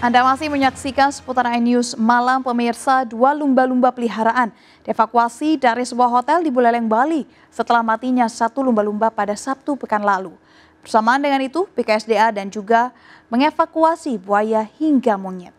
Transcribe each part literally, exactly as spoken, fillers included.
Anda masih menyaksikan seputar iNews Malam pemirsa. Dua lumba-lumba peliharaan dievakuasi dari sebuah hotel di Buleleng, Bali setelah matinya satu lumba-lumba pada Sabtu pekan lalu. Bersamaan dengan itu, B K S D A dan juga mengevakuasi buaya hingga monyet.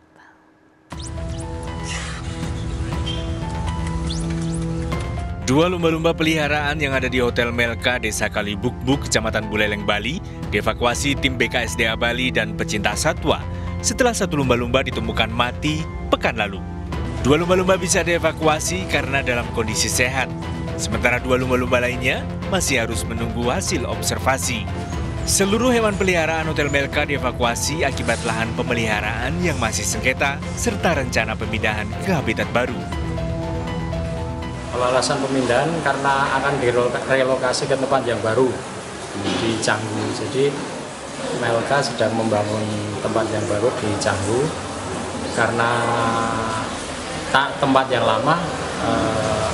Dua lumba-lumba peliharaan yang ada di Hotel Melka, Desa Kalibukbuk, Kecamatan Buleleng, Bali, dievakuasi tim B K S D A Bali dan pecinta satwa setelah satu lumba-lumba ditemukan mati pekan lalu. Dua lumba-lumba bisa dievakuasi karena dalam kondisi sehat, sementara dua lumba-lumba lainnya masih harus menunggu hasil observasi. Seluruh hewan peliharaan Hotel Melka dievakuasi akibat lahan pemeliharaan yang masih sengketa serta rencana pemindahan ke habitat baru. Kalau alasan pemindahan karena akan direlokasi ke tempat yang baru di Canggu. Jadi Melka sedang membangun tempat yang baru di Canggu karena tak tempat yang lama eh,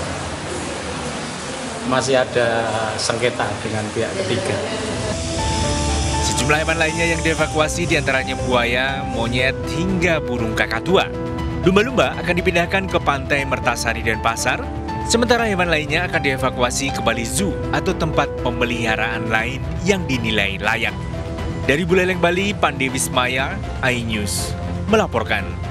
masih ada sengketa dengan pihak ketiga. Sejumlah hewan lainnya yang dievakuasi diantaranya buaya, monyet, hingga burung kakatua. Lumba-lumba akan dipindahkan ke Pantai Mertasari dan Pasar, sementara hewan lainnya akan dievakuasi ke Bali Zoo atau tempat pemeliharaan lain yang dinilai layak. Dari Buleleng, Bali, Pande Wismaya, iNews melaporkan.